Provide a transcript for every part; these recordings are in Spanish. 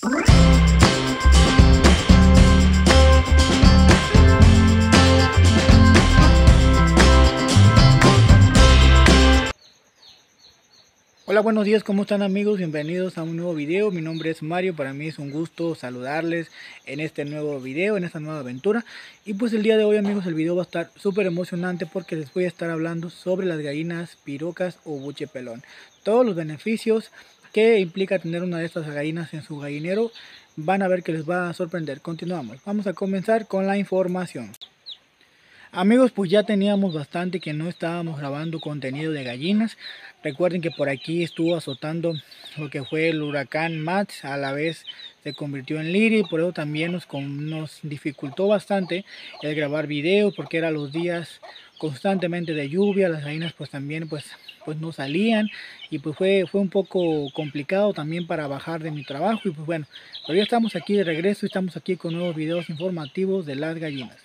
Hola, buenos días, ¿cómo están amigos? Bienvenidos a un nuevo video. Mi nombre es Mario, para mí es un gusto saludarles en este nuevo video, en esta nueva aventura. Y pues el día de hoy amigos, el video va a estar súper emocionante porque les voy a estar hablando sobre las gallinas pirocas o buche pelón. Todos los beneficios que implica tener una de estas gallinas en su gallinero, van a ver que les va a sorprender. Continuamos, vamos a comenzar con la información. Amigos, pues ya teníamos bastante que no estábamos grabando contenido de gallinas. Recuerden que por aquí estuvo azotando lo que fue el huracán Max, a la vez se convirtió en Liri, por eso también nos dificultó bastante el grabar videos, porque eran los días constantemente de lluvia. Las gallinas pues también pues no salían, y pues fue un poco complicado también para bajar de mi trabajo. Y pues bueno, pero ya estamos aquí de regreso y estamos aquí con nuevos videos informativos de las gallinas.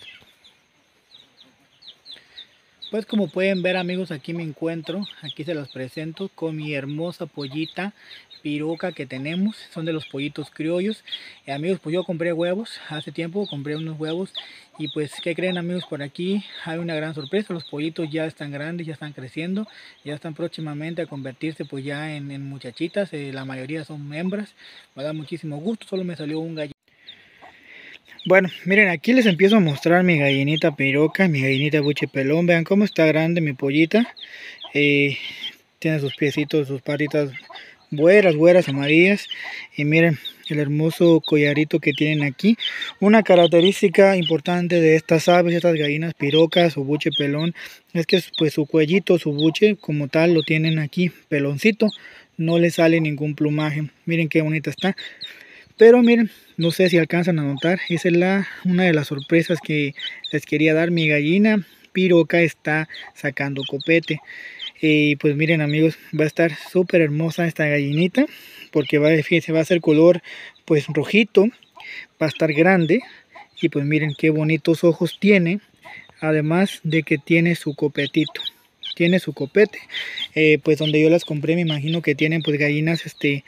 Pues como pueden ver amigos, aquí me encuentro, aquí se los presento con mi hermosa pollita piroca que tenemos. Son de los pollitos criollos. Amigos, pues yo compré huevos, hace tiempo compré unos huevos. Y pues, ¿qué creen amigos? Por aquí hay una gran sorpresa. Los pollitos ya están grandes, ya están creciendo, ya están próximamente a convertirse pues ya en muchachitas. La mayoría son hembras. Me da muchísimo gusto, solo me salió un gallito. Bueno, miren, aquí les empiezo a mostrar mi gallinita piroca, mi gallinita buche pelón. Vean cómo está grande mi pollita. Tiene sus piecitos, sus patitas güeras, amarillas. Y miren el hermoso collarito que tienen aquí. Una característica importante de estas aves, estas gallinas pirocas o buche pelón, es que pues su cuellito, su buche como tal lo tienen aquí peloncito. No le sale ningún plumaje. Miren qué bonita está. Pero miren, no sé si alcanzan a notar, esa es una de las sorpresas que les quería dar. Mi gallina piroca está sacando copete. Y pues miren amigos, va a estar súper hermosa esta gallinita, porque se va a hacer color pues rojito, va a estar grande. Y pues miren qué bonitos ojos tiene, además de que tiene su copetito. Tiene su copete, pues donde yo las compré me imagino que tienen pues gallinas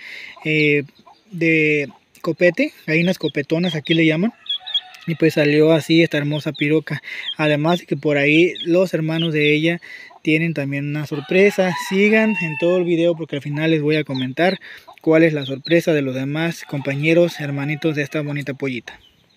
de copete, gallinas copetonas aquí le llaman. Y pues salió así esta hermosa piroca. Además de que por ahí los hermanos de ella tienen también una sorpresa. Sigan en todo el video porque al final les voy a comentar cuál es la sorpresa de los demás compañeros, hermanitos de esta bonita pollita.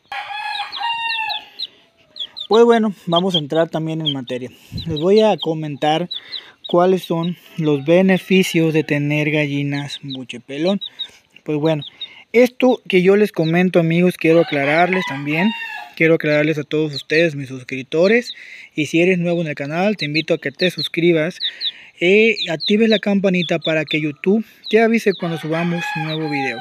Pues bueno, vamos a entrar también en materia. Les voy a comentar cuáles son los beneficios de tener gallinas buche pelón. Pues bueno, esto que yo les comento amigos, quiero aclararles también. Quiero aclararles a todos ustedes, mis suscriptores. Y si eres nuevo en el canal, te invito a que te suscribas. Actives la campanita para que YouTube te avise cuando subamos un nuevo video.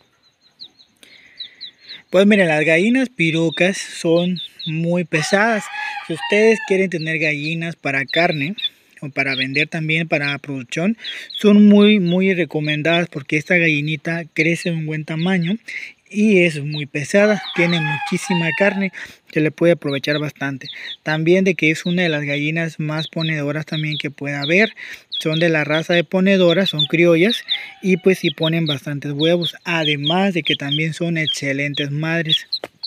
Pues miren, las gallinas pirocas son muy pesadas. Si ustedes quieren tener gallinas para carne o para vender también para producción, son muy recomendadas porque esta gallinita crece en un buen tamaño y es muy pesada, tiene muchísima carne, se le puede aprovechar bastante. También de que es una de las gallinas más ponedoras también que puede haber. Son de la raza de ponedoras, son criollas y pues sí ponen bastantes huevos, además de que también son excelentes madres.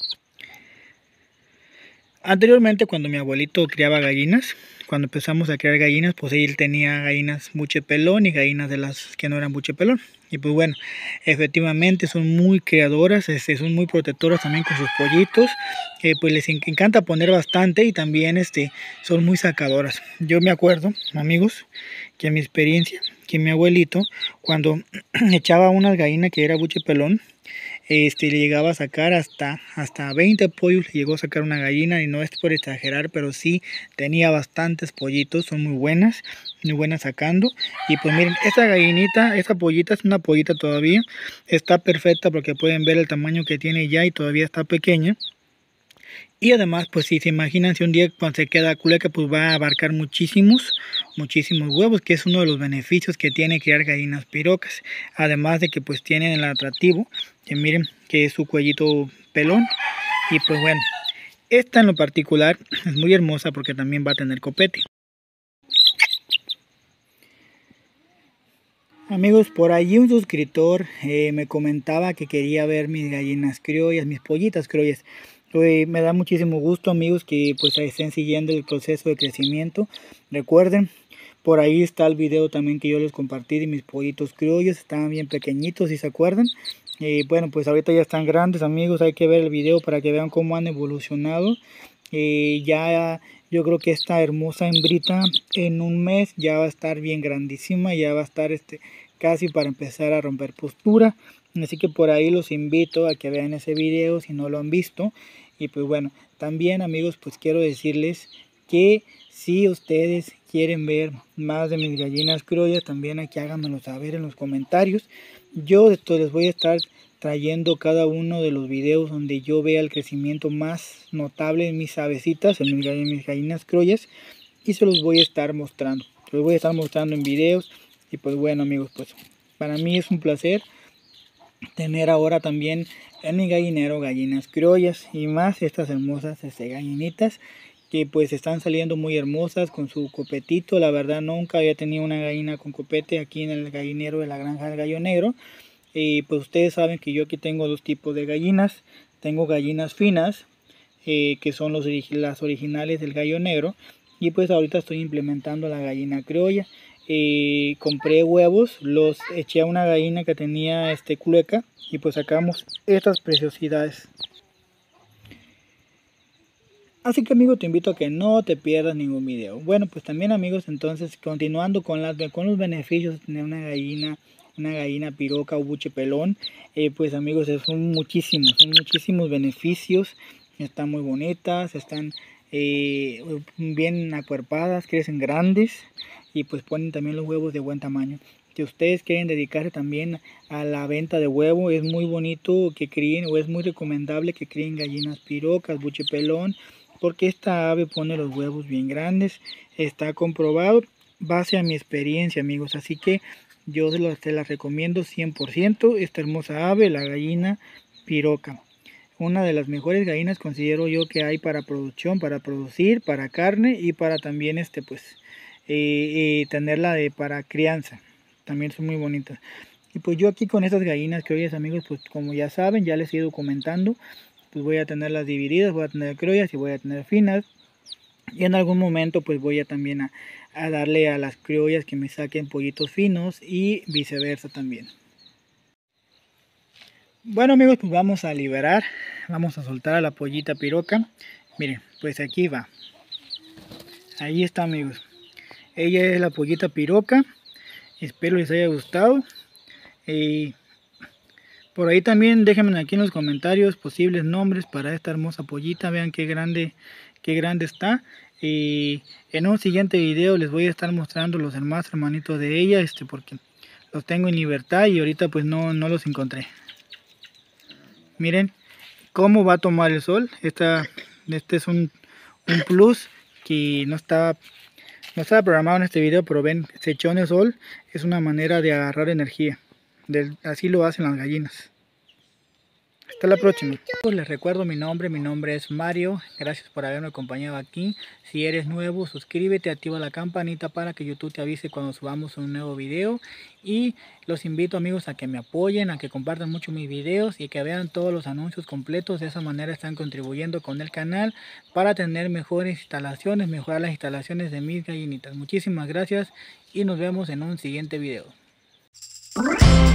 Anteriormente, cuando mi abuelito criaba gallinas, cuando empezamos a criar gallinas, pues él tenía gallinas buche pelón y gallinas de las que no eran buche pelón. Y pues bueno, efectivamente son muy criadoras, son muy protectoras también con sus pollitos. Pues les encanta poner bastante y también son muy sacadoras. Yo me acuerdo, amigos, que en mi experiencia, que mi abuelito, cuando echaba una gallina que era buche pelón, le llegaba a sacar hasta 20 pollos, le llegó a sacar una gallina, y no es por exagerar, pero sí tenía bastantes pollitos, son muy buenas sacando. Y pues miren, esta gallinita, esta pollita es una pollita todavía, está perfecta porque pueden ver el tamaño que tiene ya y todavía está pequeña. Y además, pues si se imaginan, si un día cuando se queda culeca, pues va a abarcar muchísimos huevos, que es uno de los beneficios que tiene criar gallinas pirocas. Además de que pues tienen el atractivo, que miren que es su cuellito pelón. Y pues bueno, esta en lo particular es muy hermosa porque también va a tener copete. Amigos, por allí un suscriptor me comentaba que quería ver mis gallinas criollas, mis pollitas criollas. Me da muchísimo gusto, amigos, que pues estén siguiendo el proceso de crecimiento. Recuerden, por ahí está el video también que yo les compartí de mis pollitos criollos. Estaban bien pequeñitos, si se acuerdan. Bueno, pues ahorita ya están grandes, amigos. Hay que ver el video para que vean cómo han evolucionado. Ya yo creo que esta hermosa hembrita en un mes ya va a estar bien grandísima. Ya va a estar casi para empezar a romper postura. Así que por ahí los invito a que vean ese video si no lo han visto. Y pues bueno, también, amigos, pues quiero decirles que si ustedes quieren ver más de mis gallinas criollas, también aquí háganmelo saber en los comentarios. Yo les voy a estar trayendo cada uno de los videos donde yo vea el crecimiento más notable en mis avecitas, en mis gallinas criollas, y se los voy a estar mostrando. Se los voy a estar mostrando en videos. Y pues bueno, amigos, pues para mí es un placer tener ahora también en mi gallinero gallinas criollas y más estas hermosas gallinitas que pues están saliendo muy hermosas con su copetito. La verdad nunca había tenido una gallina con copete aquí en el gallinero de la granja del gallo negro. Y pues ustedes saben que yo aquí tengo dos tipos de gallinas. Tengo gallinas finas, que son las originales del gallo negro, y pues ahorita estoy implementando la gallina criolla. Compré huevos, los eché a una gallina que tenía culeca y pues sacamos estas preciosidades. Así que, amigo, te invito a que no te pierdas ningún video. Bueno, pues también, amigos, entonces continuando con los beneficios de tener una gallina piroca o buche pelón, pues amigos, son muchísimos beneficios. Están muy bonitas, están bien acuerpadas, crecen grandes y pues ponen también los huevos de buen tamaño. Si ustedes quieren dedicarse también a la venta de huevo, es muy bonito que críen, o es muy recomendable que críen gallinas pirocas, buche pelón, porque esta ave pone los huevos bien grandes. Está comprobado base a mi experiencia, amigos, así que yo te la recomiendo 100%, esta hermosa ave, la gallina piroca. Una de las mejores gallinas considero yo que hay para producción, para producir, para carne y para también tenerla para crianza. También son muy bonitas. Y pues yo aquí con estas gallinas criollas, amigos, pues como ya saben, ya les he ido comentando, pues voy a tenerlas divididas, voy a tener criollas y voy a tener finas. Y en algún momento pues voy a también a darle a las criollas que me saquen pollitos finos y viceversa también. Bueno, amigos, pues vamos a liberar, vamos a soltar a la pollita piroca. Miren, pues aquí va. Ahí está, amigos. Ella es la pollita piroca. Espero les haya gustado. Y por ahí también déjenme aquí en los comentarios posibles nombres para esta hermosa pollita. Vean qué grande está. Y en un siguiente video les voy a estar mostrando los demás hermanitos de ella, porque los tengo en libertad y ahorita pues no los encontré. Miren cómo va a tomar el sol. Este es un plus que no estaba programado en este video, pero ven, se echó en el sol. Es una manera de agarrar energía. Así lo hacen las gallinas. Hasta la próxima. Les recuerdo mi nombre es Mario. Gracias por haberme acompañado aquí. Si eres nuevo, suscríbete, activa la campanita para que YouTube te avise cuando subamos un nuevo video. Y los invito, amigos, a que me apoyen, a que compartan mucho mis videos y que vean todos los anuncios completos. De esa manera están contribuyendo con el canal para tener mejores instalaciones, mejorar las instalaciones de mis gallinitas. Muchísimas gracias y nos vemos en un siguiente video.